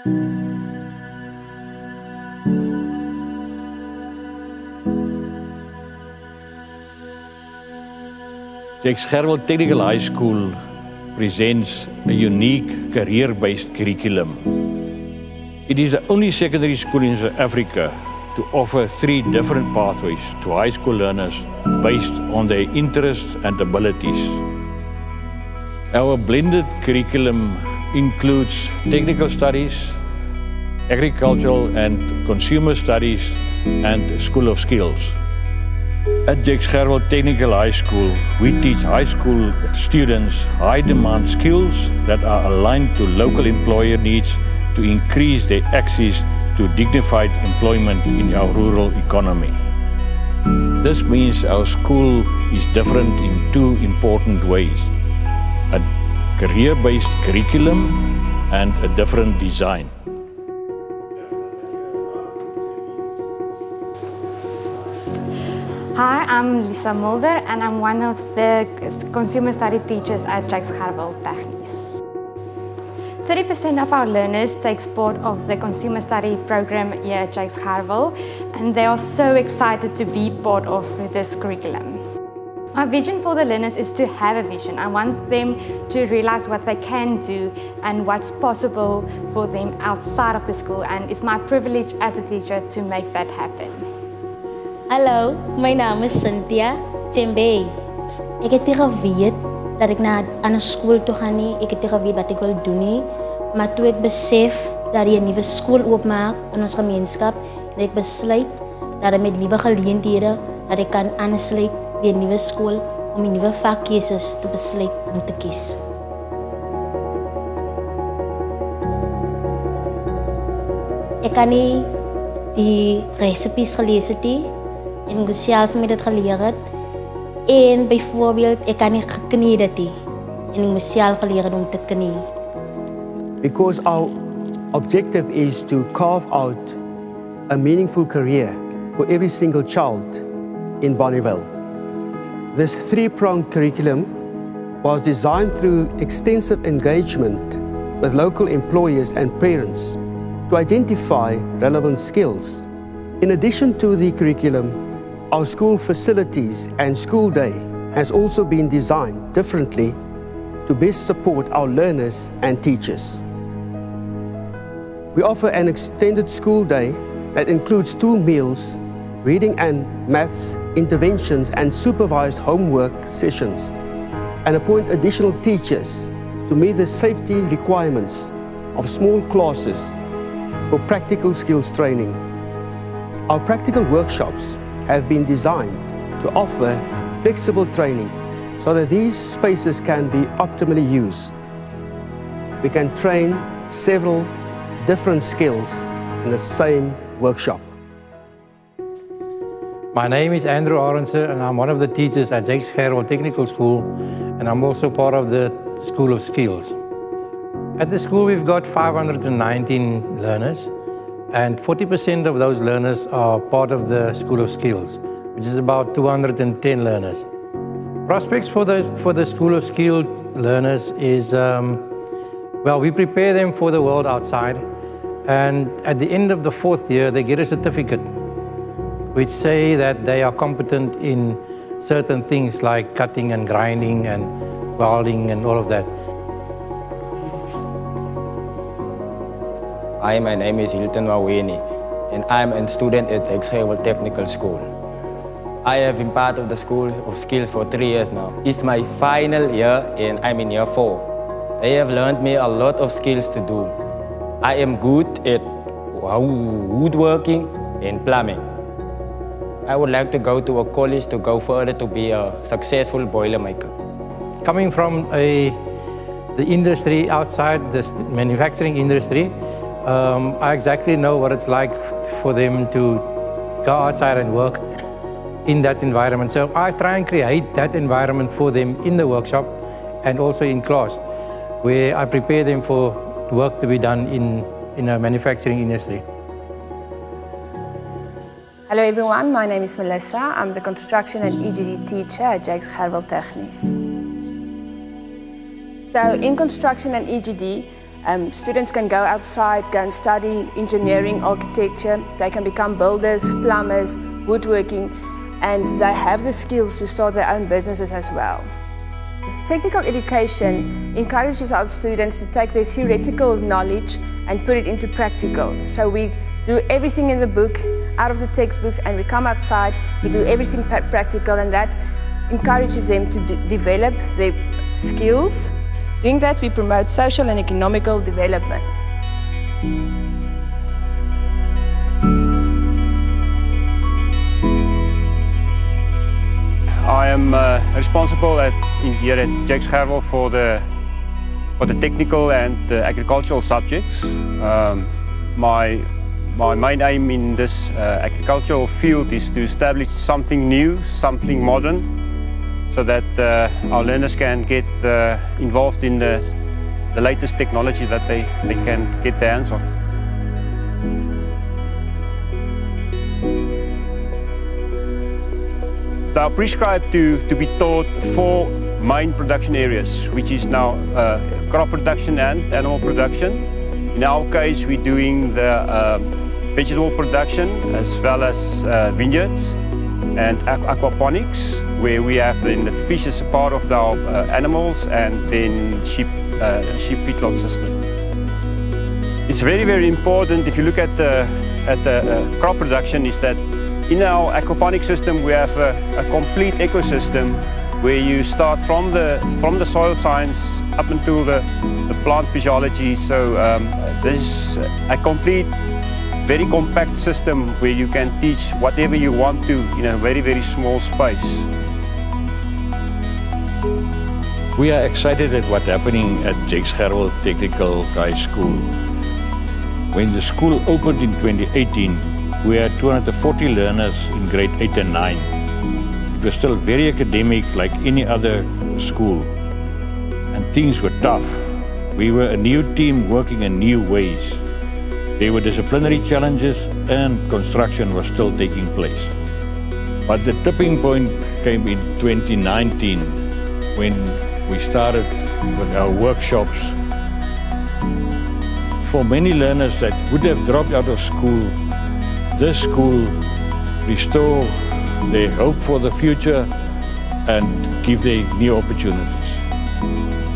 Jakes Gerwel Technical High School presents a unique career-based curriculum. It is the only secondary school in South Africa to offer 3 different pathways to high school learners based on their interests and abilities. Our blended curriculum includes technical studies, agricultural and consumer studies, and School of Skills. At Jakes Gerwel Technical High School, we teach high school students high-demand skills that are aligned to local employer needs to increase their access to dignified employment in our rural economy. This means our school is different in 2 important ways: a career-based curriculum and a different design. Hi, I'm Lisa Mulder and I'm one of the consumer study teachers at Jakes Gerwel Technies. 30% of our learners take part of the consumer study program here at Jakes Gerwel, and they are so excited to be part of this curriculum. My vision for the learners is to have a vision. I want them to realize what they can do and what's possible for them outside of the school, and it's my privilege as a teacher to make that happen. Hallo, my naam is Cynthia Tjembe. Ek het nie geweet dat ek na 'n skool toe gaan nie. Ek het nie geweet wat ek wil doen nie. Maar toe ek besef dat die 'n nuwe skool oopmaak in ons gemeenskap, en ek besluit dat met nuwe geleenthede dat ek kan aansluit by 'n nuwe skool om die nuwe vakkeuses te besluit om te kies. Ek kan nie die resepes gelees het nie. En ek self met dit geleer het. En byvoorbeeld, ek kan nie geknie dit nie. En ek self geleer het om te knie. Because our objective is to carve out a meaningful career for every single child in Bonneville. This 3-pronged curriculum was designed through extensive engagement with local employers and parents to identify relevant skills. In addition to the curriculum, our school facilities and school day has also been designed differently to best support our learners and teachers. We offer an extended school day that includes 2 meals, reading and maths interventions and supervised homework sessions, and appoint additional teachers to meet the safety requirements of small classes for practical skills training. Our practical workshops have been designed to offer flexible training so that these spaces can be optimally used. We can train several different skills in the same workshop. My name is Andrew Arendse and I'm one of the teachers at Jakes Gerwel Technical School, and I'm also part of the School of Skills. At the school we've got 519 learners. And 40% of those learners are part of the School of Skills, which is about 210 learners. Prospects for the School of Skills learners is, well, we prepare them for the world outside, and at the end of the 4th year, they get a certificate, which say that they are competent in certain things like cutting and grinding and welding and all of that. Hi, my name is Hilton Maweni, and I'm a student at Jakes Gerwel Technical School. I have been part of the School of Skills for 3 years now. It's my final year and I'm in year 4. They have learned me a lot of skills to do. I am good at woodworking and plumbing. I would like to go to a college to go further to be a successful boilermaker. Coming from the industry outside, the manufacturing industry, I exactly know what it's like for them to go outside and work in that environment. So I try and create that environment for them in the workshop and also in class, where I prepare them for work to be done in a manufacturing industry. Hello everyone, my name is Melissa. I'm the construction and EGD teacher at Jakes Gerwel Technies. So in construction and EGD, Students can go outside, go and study engineering, architecture. They can become builders, plumbers, woodworking, and they have the skills to start their own businesses as well. Technical education encourages our students to take their theoretical knowledge and put it into practical. So we do everything in the book, out of the textbooks, and we come outside, we do everything practical, and that encourages them to develop their skills. Doing that, we promote social and economical development. I am responsible here at Jakes Gerwel for the technical and agricultural subjects. My main aim in this agricultural field is to establish something new, something modern, so that our learners can get involved in the latest technology that they can get their hands on. So I prescribe to be taught 4 main production areas, which is now crop production and animal production. In our case, we're doing the vegetable production as well as vineyards and aquaponics, where we have then the fish as a part of our animals, and then sheep feedlot system. It's very, very important, if you look at the crop production, is that in our aquaponic system we have a complete ecosystem where you start from the soil science up until the plant physiology. So this is a complete, very compact system where you can teach whatever you want to in a very, very small space. We are excited at what's happening at Jakes Gerwel Technical High School. When the school opened in 2018, we had 240 learners in grade 8 and 9. It was still very academic like any other school, and things were tough. We were a new team working in new ways. There were disciplinary challenges and construction was still taking place. But the tipping point came in 2019 when we started with our workshops. For many learners that would have dropped out of school, this school restored their hope for the future and give them new opportunities.